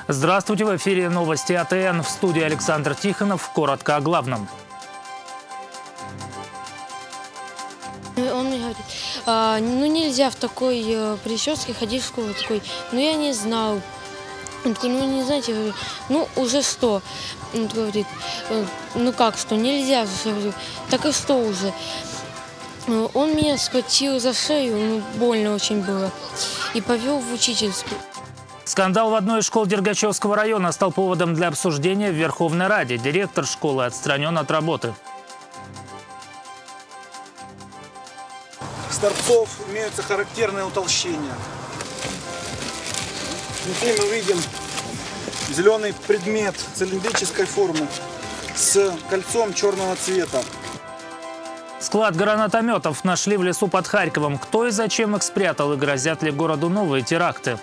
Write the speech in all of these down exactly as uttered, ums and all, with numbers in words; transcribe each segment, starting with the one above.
Здравствуйте, в эфире новости А Тэ Эн, в студии Александр Тихонов. Коротко о главном. Он мне говорит, а, ну нельзя в такой э, прическе ходить в школу. Такой, ну я не знал. Он такой, ну не знаете, я говорю, ну уже что? Он говорит, «Э, ну как что, нельзя же. Я говорю, так и что уже? Э, Он меня схватил за шею, ну больно очень было, и повел в учительскую. Скандал в одной из школ Дергачевского района стал поводом для обсуждения в Верховной Раде. Директор школы отстранен от работы. С торцов имеются характерные утолщения. Внутри мы видим зеленый предмет цилиндрической формы с кольцом черного цвета. Склад гранатометов нашли в лесу под Харьковом. Кто и зачем их спрятал, и грозят ли городу новые теракты?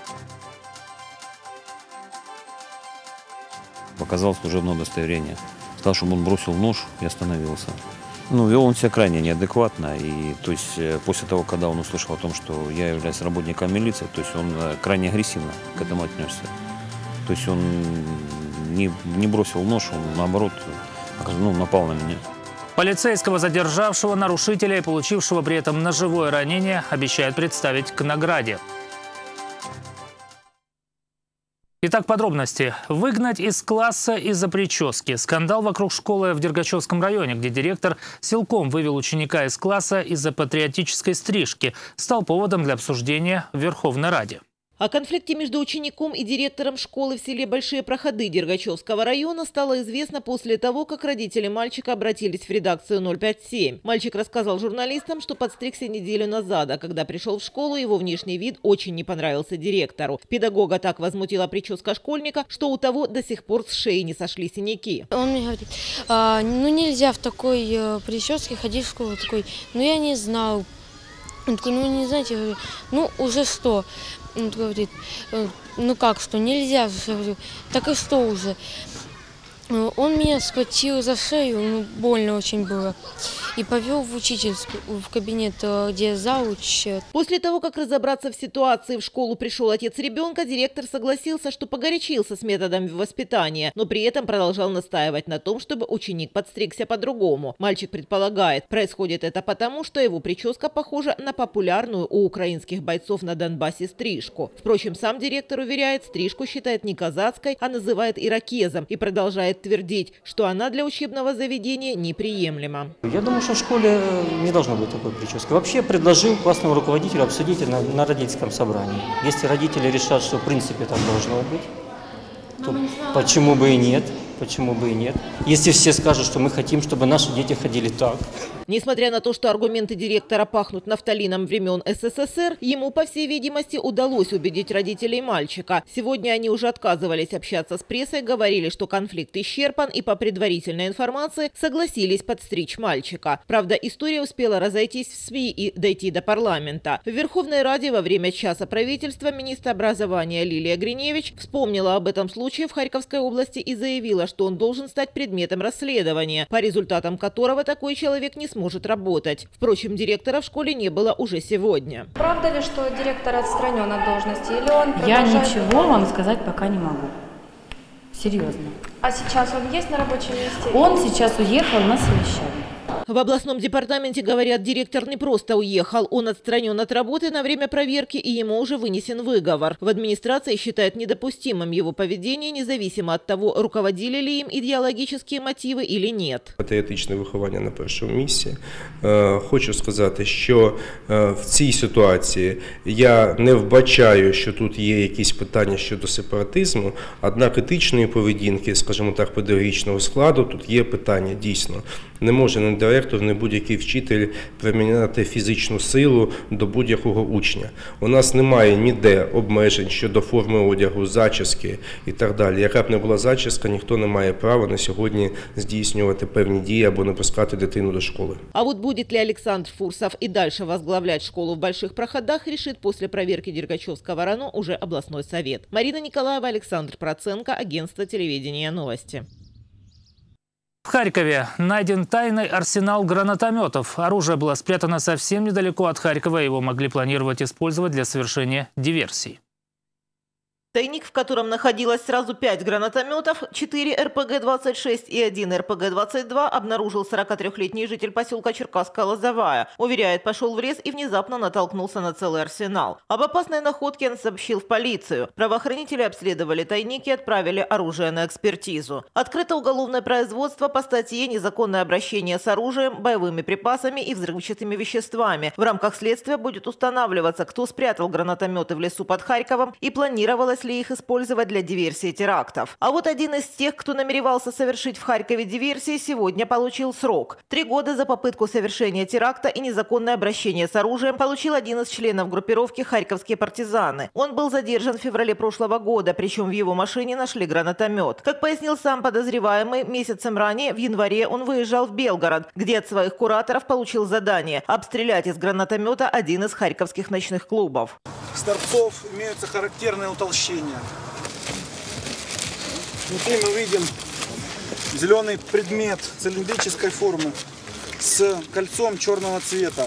Показал служебное удостоверение. Сказал, чтобы он бросил нож и остановился. Ну, вел он себя крайне неадекватно. И, то есть, после того, когда он услышал о том, что я являюсь работником милиции, то есть он крайне агрессивно к этому отнесся. То есть он не, не бросил нож, он, наоборот, ну, напал на меня. Полицейского, задержавшего нарушителя и получившего при этом ножевое ранение, обещают представить к награде. Итак, подробности. Выгнать из класса из-за прически. Скандал вокруг школы в Дергачевском районе, где директор силком вывел ученика из класса из-за патриотической стрижки, стал поводом для обсуждения в Верховной Раде. О конфликте между учеником и директором школы в селе Большие Проходы Дергачевского района стало известно после того, как родители мальчика обратились в редакцию ноль пять семь. Мальчик рассказал журналистам, что подстригся неделю назад, а когда пришел в школу, его внешний вид очень не понравился директору. Педагога так возмутила прическа школьника, что у того до сих пор с шеи не сошли синяки. Он мне говорит, а, ну нельзя в такой э, прическе ходить в школу. Такой, ну я не знал. Он такой, ну не знаете, я говорю, ну уже что? Он говорит, ну как что, нельзя же. Я говорю, так и что уже? Он меня схватил за шею, ну больно очень было, и повел в учительскую, в кабинет, где зауч. После того, как разобраться в ситуации, в школу пришел отец ребенка, директор согласился, что погорячился с методами воспитания, но при этом продолжал настаивать на том, чтобы ученик подстригся по-другому. Мальчик предполагает, происходит это потому, что его прическа похожа на популярную у украинских бойцов на Донбассе стрижку. Впрочем, сам директор уверяет, стрижку считает не казацкой, а называет ирокезом, и продолжает твердить, что она для учебного заведения неприемлема. Я думаю, что в школе не должно быть такой прически. Вообще предложил классному руководителю обсудить это на, на родительском собрании. Если родители решат, что в принципе так должно быть, то почему бы и нет? Почему бы и нет? Если все скажут, что мы хотим, чтобы наши дети ходили так. Несмотря на то, что аргументы директора пахнут нафталином времен Эс Эс Эс Эр, ему, по всей видимости, удалось убедить родителей мальчика. Сегодня они уже отказывались общаться с прессой, говорили, что конфликт исчерпан, и по предварительной информации согласились подстричь мальчика. Правда, история успела разойтись в СМИ и дойти до парламента. В Верховной Раде во время часа правительства министр образования Лилия Гриневич вспомнила об этом случае в Харьковской области и заявила, что он должен стать предметом расследования, по результатам которого такой человек не сможет работать. Впрочем, директора в школе не было уже сегодня. Правда ли, что директор отстранен от должности, или он продолжает... Я ничего вам сказать пока не могу. Серьезно. А сейчас он есть на рабочем месте? Он сейчас уехал на совещание. В областном департаменте говорят, директор не просто уехал, он отстранен от работы на время проверки, и ему уже вынесен выговор. В администрации считают недопустимым его поведение, независимо от того, руководили ли им идеологические мотиви или нет. Патріотичне виховання на першому місці. Хочу сказати, що в цій ситуації я не вбачаю, що тут є якісь питання щодо сепаратизму, однак етичної поведінки, скажімо так, педагогічного складу, тут є питання дійсно. Не може не директор, не будь-який вчитель приміняти фізичну силу до будь-якого учня. У нас немає ніде обмежень щодо форми одягу, зачіски і так далі. Яка б не була зачіска, ніхто не має права на сьогодні здійснювати певні дії або не пускати дитину до школи. А вот будет ли Александр Фурсов и дальше возглавлять школу в Больших Проходах, решит после проверки Дергачевского района уже областной совет. Марина Николаева, Александр Проценко, агентство телевидения «Новости». В Харькове найден тайный арсенал гранатометов. Оружие было спрятано совсем недалеко от Харькова. Его могли планировать использовать для совершения диверсий. Тайник, в котором находилось сразу пять гранатометов, четыре эр пэ гэ двадцать шесть и один эр пэ гэ двадцать два, обнаружил сорокатрёхлетний житель поселка Черкасская Лозовая. Уверяет, пошел в лес и внезапно натолкнулся на целый арсенал. Об опасной находке он сообщил в полицию. Правоохранители обследовали тайник и отправили оружие на экспертизу. Открыто уголовное производство по статье «Незаконное обращение с оружием, боевыми припасами и взрывчатыми веществами». В рамках следствия будет устанавливаться, кто спрятал гранатометы в лесу под Харьковом и планировалось ли их использовать для диверсии терактов. А вот один из тех, кто намеревался совершить в Харькове диверсии, сегодня получил срок. Три года за попытку совершения теракта и незаконное обращение с оружием получил один из членов группировки «Харьковские партизаны». Он был задержан в феврале прошлого года, причем в его машине нашли гранатомет. Как пояснил сам подозреваемый, месяцем ранее, в январе, он выезжал в Белгород, где от своих кураторов получил задание обстрелять из гранатомета один из харьковских ночных клубов. С торцов имеются характерные утолщения. Внутри мы видим зеленый предмет цилиндрической формы с кольцом черного цвета.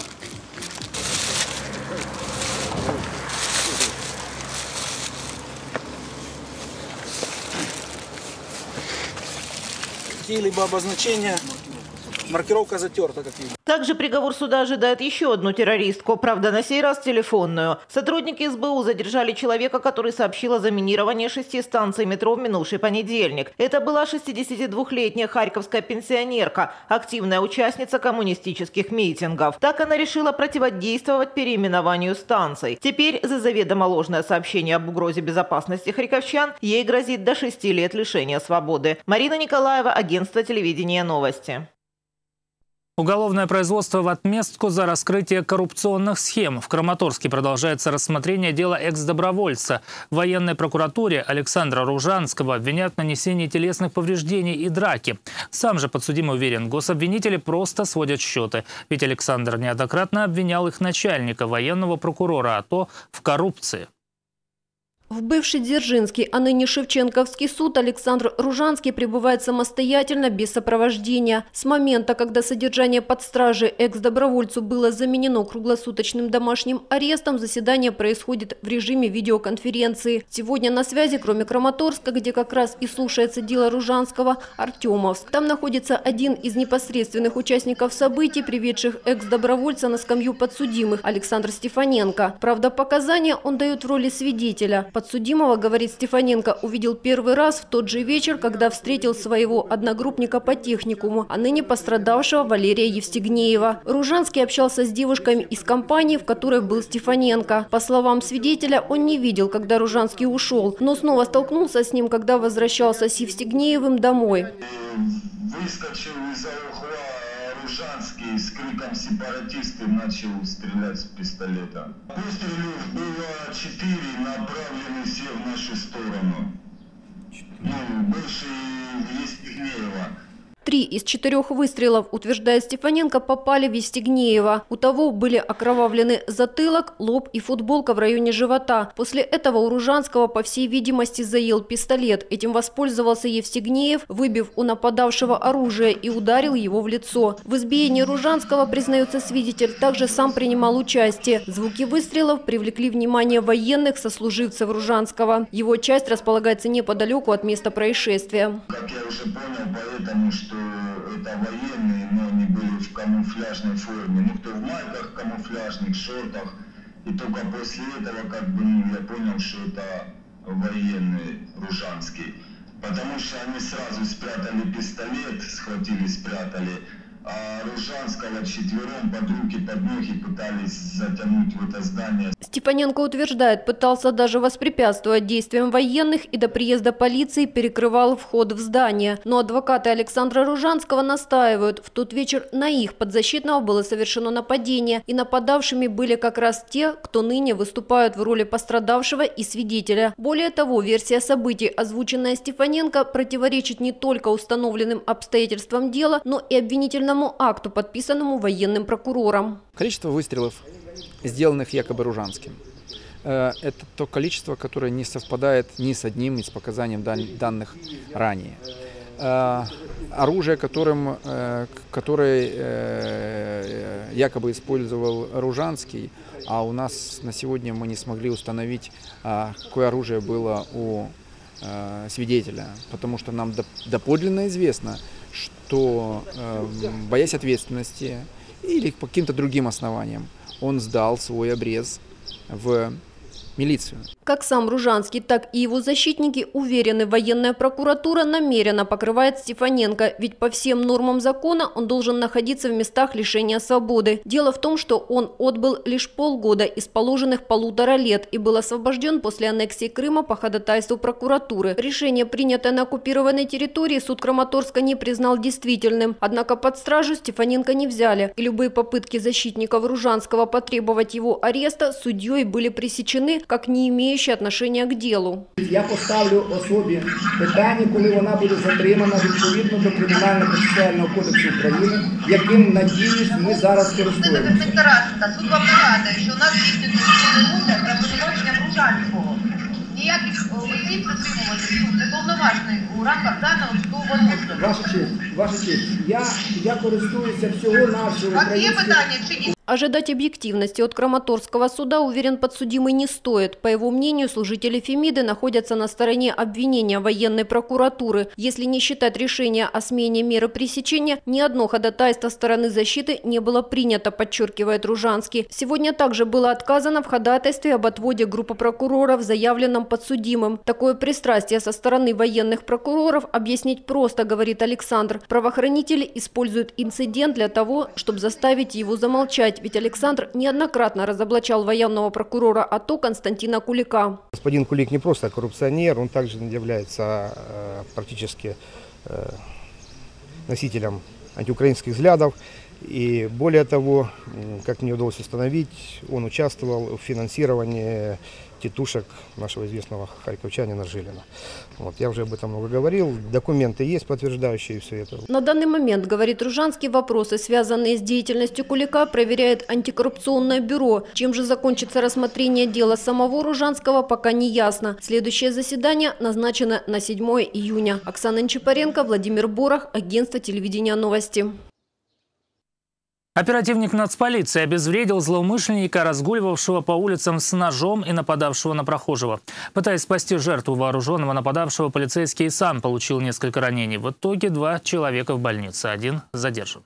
Какие-либо обозначения, маркировка затерта, как видно. Также приговор суда ожидает еще одну террористку, правда, на сей раз телефонную. Сотрудники эс бэ у задержали человека, который сообщил о заминировании шести станций метро в минувший понедельник. Это была шестидесятидвухлетняя харьковская пенсионерка, активная участница коммунистических митингов. Так она решила противодействовать переименованию станций. Теперь за заведомо ложное сообщение об угрозе безопасности харьковчан ей грозит до шести лет лишения свободы. Марина Николаева, агентство телевидения «Новости». Уголовное производство в отместку за раскрытие коррупционных схем. В Краматорске продолжается рассмотрение дела экс-добровольца. В военной прокуратуре Александра Ружанского обвиняют в нанесении телесных повреждений и драки. Сам же подсудимый уверен, гособвинители просто сводят счеты. Ведь Александр неоднократно обвинял их начальника, военного прокурора АТО, в коррупции. В бывший Дзержинский, а ныне Шевченковский суд Александр Ружанский прибывает самостоятельно, без сопровождения. С момента, когда содержание под стражей экс-добровольцу было заменено круглосуточным домашним арестом, заседание происходит в режиме видеоконференции. Сегодня на связи, кроме Краматорска, где как раз и слушается дело Ружанского, Артемовск. Там находится один из непосредственных участников событий, приведших экс-добровольца на скамью подсудимых, Александр Стефаненко. Правда, показания он дает в роли свидетеля. Подсудимого, говорит Стефаненко, увидел первый раз в тот же вечер, когда встретил своего одногруппника по техникуму, а ныне пострадавшего Валерия Евстигнеева. Ружанский общался с девушками из компании, в которой был Стефаненко. По словам свидетеля, он не видел, когда Ружанский ушел, но снова столкнулся с ним, когда возвращался с Евстигнеевым домой. Выскочил из-за угла Ружанский с криком «сепаратисты» начал стрелять с пистолета. Выстрелов было четыре, направлены все в нашу сторону. Ну, бывший Евстигнеева. Три из четырех выстрелов, утверждает Стефаненко, попали в Евстигнеева. У того были окровавлены затылок, лоб и футболка в районе живота. После этого у Ружанского, по всей видимости, заел пистолет. Этим воспользовался Евстигнеев, выбив у нападавшего оружие и ударил его в лицо. В избиении Ружанского, признается свидетель, также сам принимал участие. Звуки выстрелов привлекли внимание военных, сослуживцев Ружанского. Его часть располагается неподалеку от места происшествия. Как я уже понял, поэтому, что это военные, но они были в камуфляжной форме. Ну, кто в майках камуфляжных, шортах. И только после этого, как бы, ну, я понял, что это военный Ружанский. Потому что они сразу спрятали пистолет, схватили, спрятали. А Ружанского четвером под руки, под ноги пытались затянуть в это здание. Степаненко утверждает, пытался даже воспрепятствовать действиям военных и до приезда полиции перекрывал вход в здание. Но адвокаты Александра Ружанского настаивают, в тот вечер на их подзащитного было совершено нападение, и нападавшими были как раз те, кто ныне выступают в роли пострадавшего и свидетеля. Более того, версия событий, озвученная Стефаненко, противоречит не только установленным обстоятельствам дела, но и обвинительному акту, подписанному военным прокурором. Количество выстрелов, сделанных якобы Ружанским, это то количество, которое не совпадает ни с одним из показаний данных ранее. э, оружие, которым, э, которое э, якобы использовал Ружанский, а у нас на сегодня мы не смогли установить, э, какое оружие было у э, свидетеля, потому что нам доподлинно известно, что, э, боясь ответственности или по каким-то другим основаниям, он сдал свой обрез в милицию. Как сам Ружанский, так и его защитники уверены, военная прокуратура намеренно покрывает Стефаненко, ведь по всем нормам закона он должен находиться в местах лишения свободы. Дело в том, что он отбыл лишь полгода из положенных полутора лет и был освобожден после аннексии Крыма по ходатайству прокуратуры. Решение, принятое на оккупированной территории, суд Краматорска не признал действительным. Однако под стражу Стефаненко не взяли, и любые попытки защитников Ружанского потребовать его ареста судьей были пресечены, как не имеющие отношения к делу. Я поставлю особі питання, коли вона буде затримана відповідно до Кримінально-процесуального кодексу України, яким, надіюсь, ми зараз користуємося. Суд вам нагадує, що у нас дійсно розгляд про обвинувачення Ружанського. Ніяких осіб затримувати суд не повноважений у рамках даного судового розгляду. Ваша честь, ваша честь, я, я користуюся всього-навсього українською. Ожидать объективности от Краматорского суда, уверен подсудимый, не стоит. По его мнению, служители Фемиды находятся на стороне обвинения военной прокуратуры. Если не считать решения о смене меры пресечения, ни одно ходатайство стороны защиты не было принято, подчеркивает Ружанский. Сегодня также было отказано в ходатайстве об отводе группы прокуроров, заявленном подсудимым. Такое пристрастие со стороны военных прокуроров объяснить просто, говорит Александр. Правоохранители используют инцидент для того, чтобы заставить его замолчать. Ведь Александр неоднократно разоблачал военного прокурора АТО Константина Кулика. Господин Кулик не просто коррупционер, он также является э, практически э, носителем антиукраинских взглядов. И более того, как мне удалось установить, он участвовал в финансировании тетушек нашего известного харьковчанина Жилина. Вот, я уже об этом много говорил, документы есть, подтверждающие все это. На данный момент, говорит Ружанский, вопросы, связанные с деятельностью Кулика, проверяет антикоррупционное бюро. Чем же закончится рассмотрение дела самого Ружанского, пока не ясно. Следующее заседание назначено на седьмое июня. Оксана Нечипаренко, Владимир Борах, агентство телевидения «Новости». Оперативник нацполиции обезвредил злоумышленника, разгуливавшего по улицам с ножом и нападавшего на прохожего. Пытаясь спасти жертву вооруженного нападавшего, полицейский и сам получил несколько ранений. В итоге два человека в больнице, один задержан.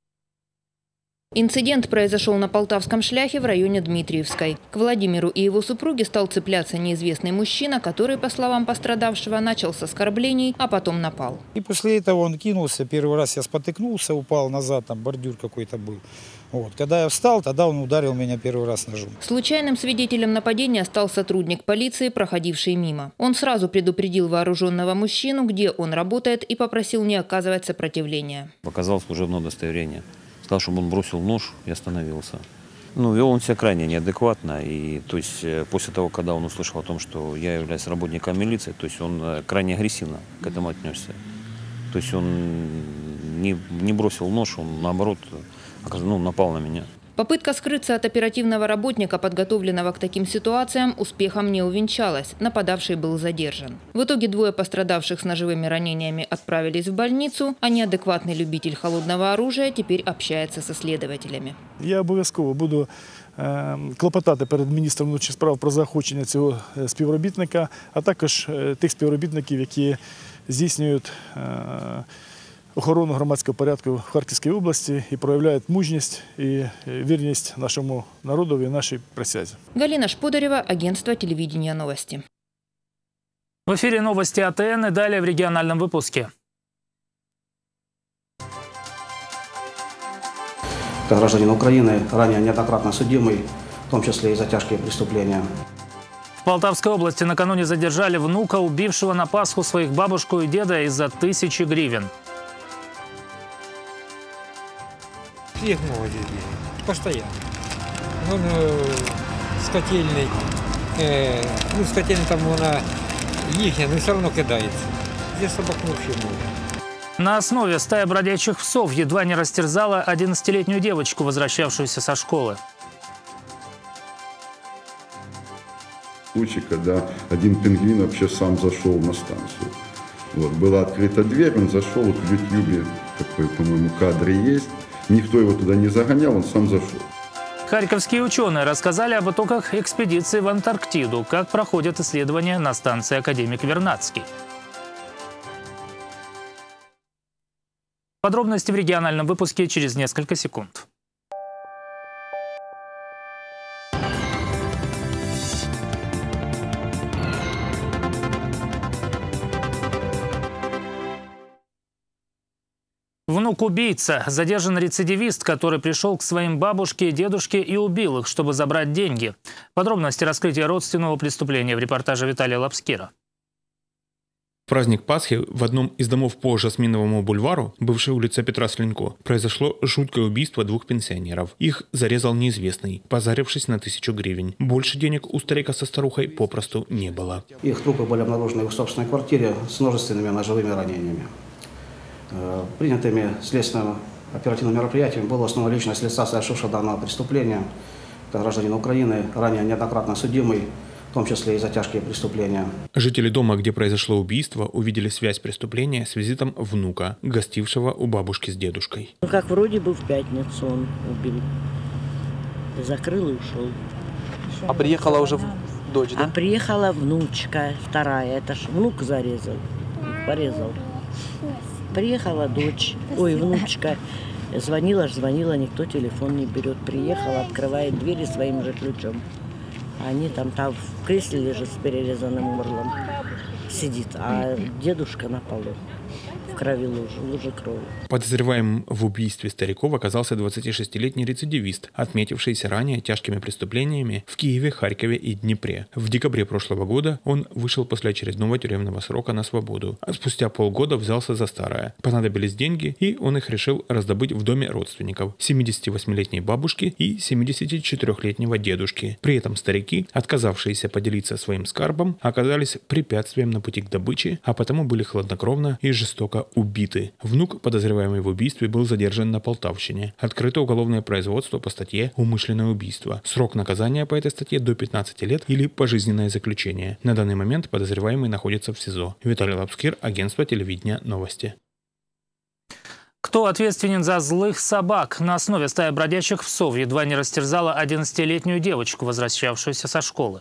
Инцидент произошел на Полтавском шляхе в районе Дмитриевской. К Владимиру и его супруге стал цепляться неизвестный мужчина, который, по словам пострадавшего, начал с оскорблений, а потом напал. И после этого он кинулся. Первый раз я спотыкнулся, упал назад, там бордюр какой-то был. Вот. Когда я встал, тогда он ударил меня первый раз ножом. Случайным свидетелем нападения стал сотрудник полиции, проходивший мимо. Он сразу предупредил вооруженного мужчину, где он работает, и попросил не оказывать сопротивления. Показал служебное удостоверение. Сказал, чтобы он бросил нож и остановился. Ну, вел он себя крайне неадекватно. И, то есть, после того, когда он услышал о том, что я являюсь работником милиции, то есть он крайне агрессивно к этому отнесся. То есть он не, не бросил нож, он, наоборот, ну, напал на меня. Попытка скрыться от оперативного работника, подготовленного к таким ситуациям, успехом не увенчалась. Нападавший был задержан. В итоге двое пострадавших с ножевыми ранениями отправились в больницу, а неадекватный любитель холодного оружия теперь общается со следователями. Я обов'язково буду е, клопотати перед міністром внутрішніх справ про заохочення цього співробітника, а також е, тих співробітників, які здійснюють е, охорону громадського порядку в Харківській області і проявляють мужність і вірність нашому народу і нашій присязі. Галина Шподарева, агентство телевидения «Новости». В эфире новости А Т Н и далее в региональном выпуске. Это гражданин Украины, ранее неоднократно судимый, в том числе и за тяжкие преступления. В Полтавской области накануне задержали внука, убившего на Пасху своих бабушку и деда из-за тысячи гривен. Их много здесь, постоянно. Он э, с котельной, э, ну с котельной там она ихняя, но все равно кидается. Здесь собак вообще много. На основе стая бродячих псов едва не растерзала одиннадцатилетнюю девочку, возвращавшуюся со школы. Случай, когда один пингвин вообще сам зашел на станцию. Вот, была открыта дверь, он зашел, вот в Ютьюбе такой, по-моему, кадр есть. Никто его туда не загонял, он сам зашел. Харьковские ученые рассказали об итогах экспедиции в Антарктиду, как проходят исследования на станции «Академик Вернадский». Подробности в региональном выпуске через несколько секунд. Внук-убийца. Задержан рецидивист, который пришел к своим бабушке и дедушке и убил их, чтобы забрать деньги. Подробности раскрытия родственного преступления в репортаже Виталия Лапскира. В праздник Пасхи в одном из домов по Жасминовому бульвару, бывшей улице Петра Слинько, произошло жуткое убийство двух пенсионеров. Их зарезал неизвестный, позарившись на тысячу гривен. Больше денег у старика со старухой попросту не было. Их трупы были обнаружены в собственной квартире с множественными ножевыми ранениями. Принятыми следственным оперативным мероприятием была установлена личность лица, совершившего данное преступление. Это гражданин Украины, ранее неоднократно судимый, в том числе и за тяжкие преступления. Жители дома, где произошло убийство, увидели связь преступления с визитом внука, гостившего у бабушки с дедушкой. Ну, как вроде бы в пятницу он убил. Закрыл и ушел. А приехала уже дочь, да? А приехала внучка вторая. Это ж внук зарезал, порезал. Приехала дочь, ой, внучка. Звонила ж, звонила, никто телефон не берет. Приехала, открывает двери своим же ключом. Они там, там в кресле лежит с перерезанным горлом, сидит, а дедушка на полу, в крови лужи, лужи крови. Подозреваемым в убийстве стариков оказался двадцатишестилетний рецидивист, отметившийся ранее тяжкими преступлениями в Киеве, Харькове и Днепре. В декабре прошлого года он вышел после очередного тюремного срока на свободу, а спустя полгода взялся за старое. Понадобились деньги, и он их решил раздобыть в доме родственников – семидесятивосьмилетней бабушки и семидесятичетырехлетнего дедушки. При этом старики, отказавшиеся поделиться своим скарбом, оказались препятствием на пути к добыче, а потому были хладнокровно и жестоко убиты. Внук, подозреваемый в убийстве, был задержан на Полтавщине. Открыто уголовное производство по статье «Умышленное убийство». Срок наказания по этой статье до пятнадцати лет или пожизненное заключение. На данный момент подозреваемый находится в СИЗО. Виталий Лапскир, агентство телевидения «Новости». Кто ответственен за злых собак? На основе стаи бродячих псов едва не растерзала одиннадцатилетнюю девочку, возвращавшуюся со школы.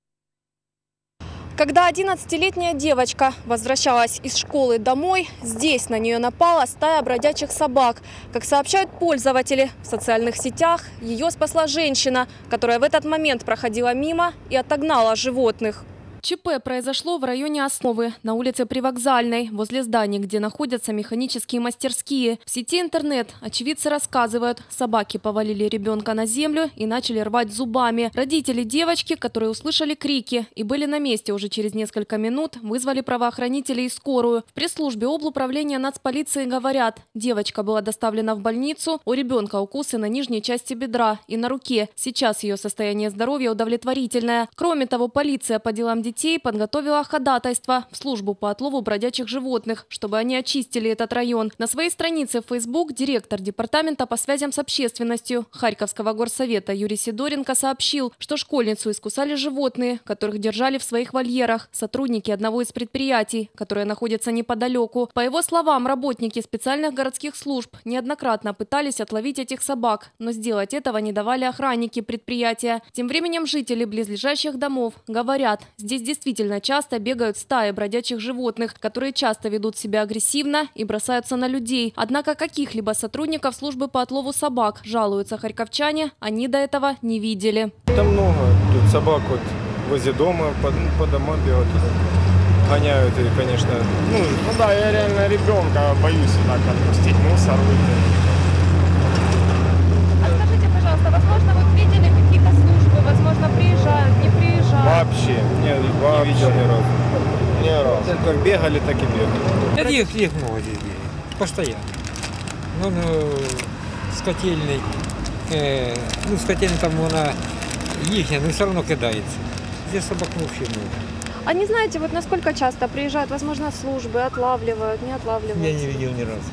Когда одиннадцатилетняя девочка возвращалась из школы домой, здесь на нее напала стая бродячих собак. Как сообщают пользователи в социальных сетях, ее спасла женщина, которая в этот момент проходила мимо и отогнала животных. ЧП произошло в районе Основы, на улице Привокзальной, возле зданий, где находятся механические мастерские. В сети интернет очевидцы рассказывают, собаки повалили ребенка на землю и начали рвать зубами. Родители девочки, которые услышали крики и были на месте уже через несколько минут, вызвали правоохранителей и скорую. В пресс-службе облуправления нацполиции говорят, девочка была доставлена в больницу, у ребенка укусы на нижней части бедра и на руке. Сейчас ее состояние здоровья удовлетворительное. Кроме того, полиция по делам детей Детей подготовила ходатайство в службу по отлову бродячих животных, чтобы они очистили этот район. На своей странице в Facebook директор департамента по связям с общественностью Харьковского горсовета Юрий Сидоренко сообщил, что школьницу искусали животные, которых держали в своих вольерах, сотрудники одного из предприятий, которое находится неподалеку. По его словам, работники специальных городских служб неоднократно пытались отловить этих собак, но сделать этого не давали охранники предприятия. Тем временем жители близлежащих домов говорят, здесь действительно часто бегают стаи бродячих животных, которые часто ведут себя агрессивно и бросаются на людей. Однако каких-либо сотрудников службы по отлову собак, жалуются харьковчане, они до этого не видели. Там много. Тут собак вот возле дома, по, по домам бегают, гоняют. И, конечно, ну, ну да, я реально ребенка боюсь так отпустить, мусор выйти. А скажите, пожалуйста, возможно, вы видели какие-то службы, возможно, приезжают, не приезжают? Вообще, нет, вообще не видел ни разу. Ни разу. Как бегали, так и бегали. Да их, их много здесь бегает, постоянно. Ну, ну с котельной, э, ну, с котельной там она ихняя, но все равно кидается. Здесь собак вообще много. А не знаете, вот насколько часто приезжают, возможно, службы, отлавливают, не отлавливают? Я не видел ни разу. В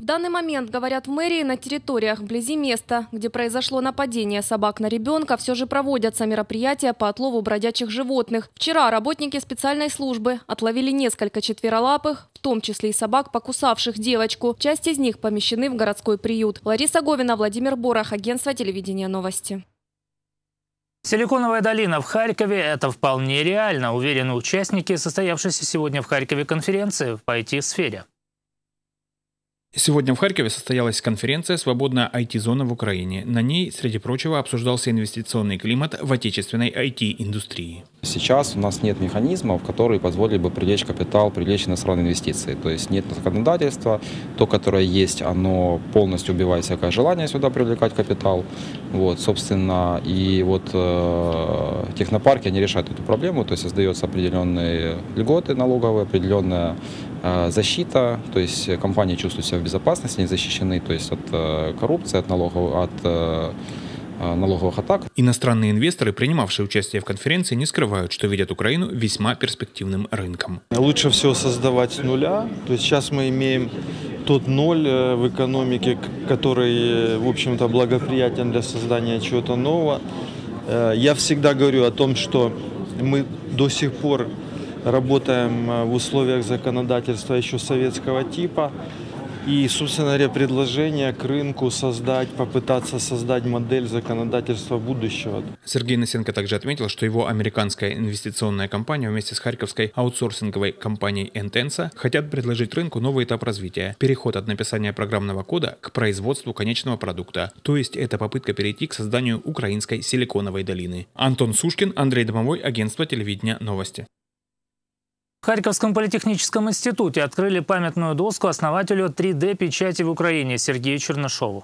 данный момент, говорят в мэрии, на территориях вблизи места, где произошло нападение собак на ребенка, все же проводятся мероприятия по отлову бродячих животных. Вчера работники специальной службы отловили несколько четверолапых, в том числе и собак, покусавших девочку. Часть из них помещены в городской приют. Лариса Говина, Владимир Борах, агентство телевидения «Новости». Силиконовая долина в Харькове – это вполне реально, уверены участники состоявшейся сегодня в Харькове конференции в ай ти-сфере. Сегодня в Харькове состоялась конференция «Свободная ай ти-зона в Украине». На ней, среди прочего, обсуждался инвестиционный климат в отечественной ай ти-индустрии. Сейчас у нас нет механизмов, которые позволили бы привлечь капитал, привлечь иностранные инвестиции. То есть нет законодательства, то, которое есть, оно полностью убивает всякое желание сюда привлекать капитал. Вот, собственно, и вот э, технопарки, они решают эту проблему, то есть создаются определенные льготы налоговые, определенная э, защита, то есть компании чувствуют себя в безопасности, они защищены, то есть от э, коррупции, от налогов, от э, налоговых атак. Иностранные инвесторы, принимавшие участие в конференции, не скрывают, что видят Украину весьма перспективным рынком. Лучше всего создавать с нуля. То есть сейчас мы имеем тот ноль в экономике, который, в общем-то, благоприятен для создания чего-то нового. Я всегда говорю о том, что мы до сих пор работаем в условиях законодательства еще советского типа. И, собственно говоря, предложение к рынку создать, попытаться создать модель законодательства будущего. Сергей Насенко также отметил, что его американская инвестиционная компания вместе с харьковской аутсорсинговой компанией Intensa хотят предложить рынку новый этап развития – переход от написания программного кода к производству конечного продукта. То есть это попытка перейти к созданию украинской силиконовой долины. Антон Сушкин, Андрей Домовой, агентство телевидения «Новости». В Харьковском политехническом институте открыли памятную доску основателю три дэ печати в Украине Сергею Чернышову.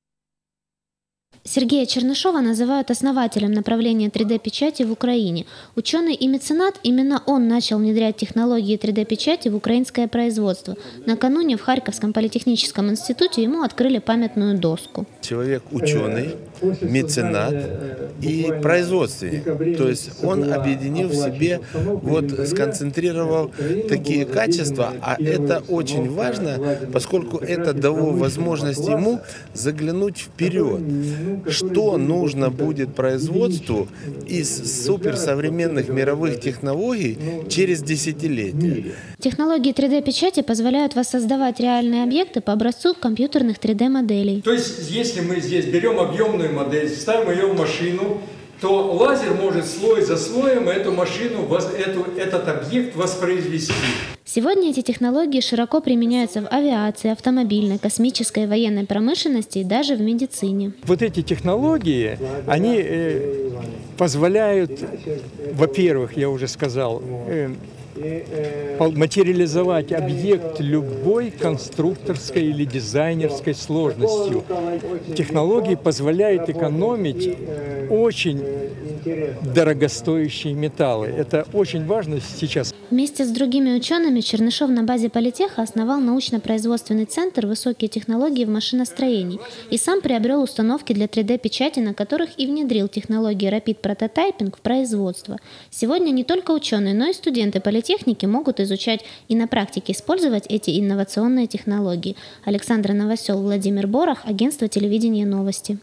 Сергея Чернышова называют основателем направления три дэ печати в Украине. Ученый и меценат, именно он начал внедрять технологии три дэ печати в украинское производство. Накануне в Харьковском политехническом институте ему открыли памятную доску. Человек ученый, меценат и производственник. То есть он объединил в себе, вот сконцентрировал такие качества, а это очень важно, поскольку это дало возможность ему заглянуть вперед. Что нужно будет производству из суперсовременных мировых технологий через десятилетия? Технологии три дэ печати позволяют воссоздавать реальные объекты по образцу компьютерных три дэ моделей. То есть, если мы здесь берем объемную модель, ставим ее в машину, то лазер может слой за слоем эту машину, эту, этот объект воспроизвести. Сегодня эти технологии широко применяются в авиации, автомобильной, космической, военной промышленности и даже в медицине. Вот эти технологии, они э, позволяют, во-первых, я уже сказал, э, материализовать объект любой конструкторской или дизайнерской сложностью. Технологии позволяют экономить очень дорогостоящие металлы. Это очень важно сейчас. Вместе с другими учеными Чернышов на базе Политеха основал научно-производственный центр «Высокие технологии в машиностроении» и сам приобрел установки для три дэ печати, на которых и внедрил технологии Rapid Prototyping в производство. Сегодня не только ученые, но и студенты политехники могут изучать и на практике использовать эти инновационные технологии. Александр Новосел, Владимир Борах, агентство телевидения «Новости».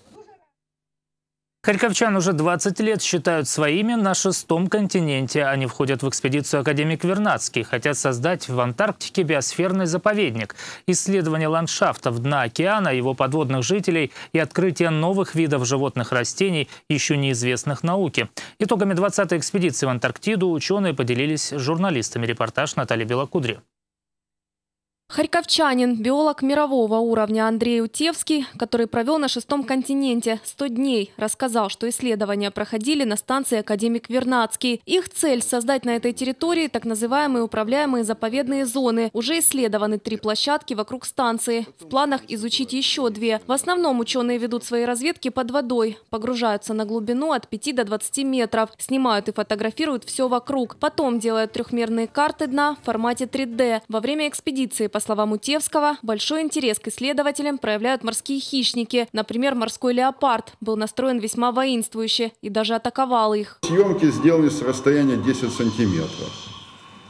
Харьковчан уже двадцать лет считают своими на шестом континенте. Они входят в экспедицию «Академик Вернадский». Хотят создать в Антарктике биосферный заповедник. Исследование ландшафтов дна океана, его подводных жителей и открытие новых видов животных, растений, еще неизвестных науке. Итогами двадцатой экспедиции в Антарктиду ученые поделились с журналистами. Репортаж Натальи Белокудри. Харьковчанин, биолог мирового уровня Андрей Утевский, который провел на шестом континенте сто дней, рассказал, что исследования проходили на станции «Академик Вернадский». Их цель – создать на этой территории так называемые управляемые заповедные зоны. Уже исследованы три площадки вокруг станции. В планах изучить еще две. В основном ученые ведут свои разведки под водой. Погружаются на глубину от пяти до двадцати метров. Снимают и фотографируют все вокруг. Потом делают трехмерные карты дна в формате три дэ. Во время экспедиции, по словам Утевского, большой интерес к исследователям проявляют морские хищники. Например, морской леопард был настроен весьма воинствующе и даже атаковал их. Съемки сделаны с расстояния десять сантиметров.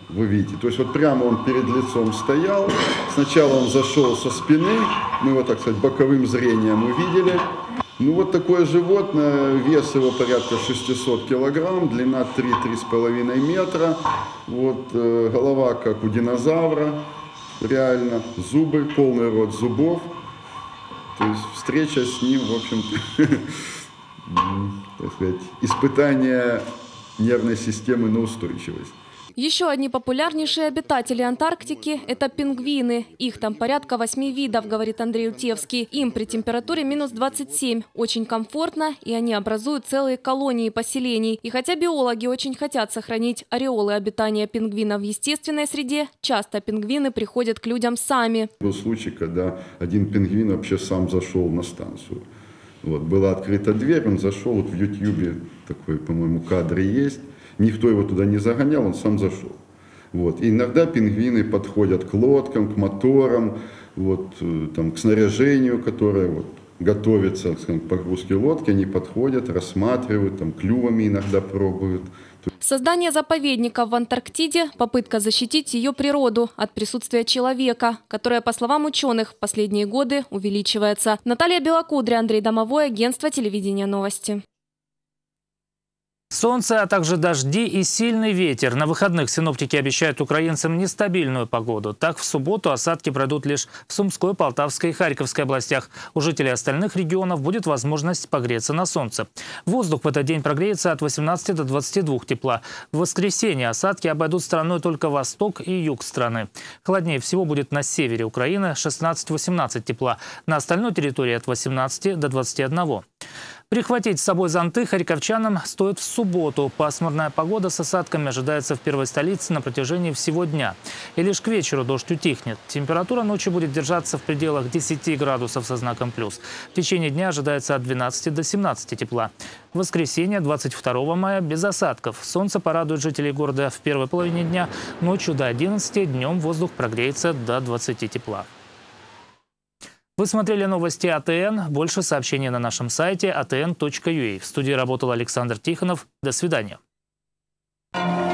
Вы видите, то есть вот прямо он перед лицом стоял. Сначала он зашел со спины, мы его, так сказать, боковым зрением увидели. Ну вот такое животное, вес его порядка шестисот килограмм, длина три-три с половиной метра. Вот э, голова как у динозавра, реально, зубы, полный рот зубов. То есть встреча с ним, в общем-то, так сказать, испытание нервной системы на устойчивость. Еще одни популярнейшие обитатели Антарктики – это пингвины. Их там порядка восьми видов, говорит Андрей Утевский. Им при температуре минус двадцать семь очень комфортно, и они образуют целые колонии поселений. И хотя биологи очень хотят сохранить ореолы обитания пингвинов в естественной среде, часто пингвины приходят к людям сами. Был случай, когда один пингвин вообще сам зашел на станцию. Вот, была открыта дверь, он зашел, вот в ютьюбе такой, по-моему, кадр есть. Никто его туда не загонял, он сам зашел. Вот. И иногда пингвины подходят к лодкам, к моторам, вот, там, к снаряжению, которое вот, готовится к погрузке лодки. Они подходят, рассматривают, там, клювами иногда пробуют. Создание заповедников в Антарктиде – попытка защитить ее природу от присутствия человека, которое, по словам ученых, в последние годы увеличивается. Наталья Белокудря, Андрей Домовой, агентство телевидения «Новости». Солнце, а также дожди и сильный ветер. На выходных синоптики обещают украинцам нестабильную погоду. Так, в субботу осадки пройдут лишь в Сумской, Полтавской и Харьковской областях. У жителей остальных регионов будет возможность погреться на солнце. Воздух в этот день прогреется от восемнадцати до двадцати двух тепла. В воскресенье осадки обойдут страной только восток и юг страны. Холоднее всего будет на севере Украины – шестнадцать-восемнадцать тепла. На остальной территории от восемнадцати до двадцати одного. Прихватить с собой зонты харьковчанам стоит в субботу. Пасмурная погода с осадками ожидается в первой столице на протяжении всего дня. И лишь к вечеру дождь утихнет. Температура ночью будет держаться в пределах десяти градусов со знаком плюс. В течение дня ожидается от двенадцати до семнадцати тепла. В воскресенье, двадцать второго мая, без осадков. Солнце порадует жителей города в первой половине дня. Ночью до одиннадцати, днем воздух прогреется до двадцати тепла. Вы смотрели новости А Т Н. Больше сообщений на нашем сайте а тэ эн точка ю а. В студии работал Александр Тихонов. До свидания.